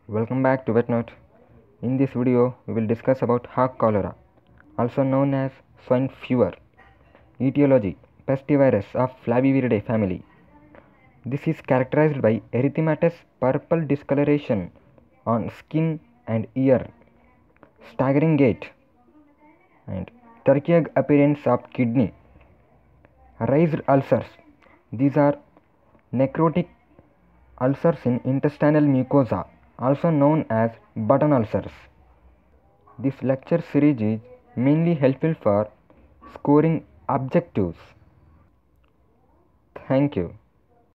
Welcome back to VetNote. In this video, we will discuss about hog cholera, also known as swine fever. Etiology: pestivirus of Flaviviridae family. This is characterized by erythematous purple discoloration on skin and ear, staggering gait, and turkey egg appearance of kidney. Raised ulcers. These are necrotic ulcers in intestinal mucosa, also known as button ulcers. This lecture series is mainly helpful for scoring objectives. Thank you.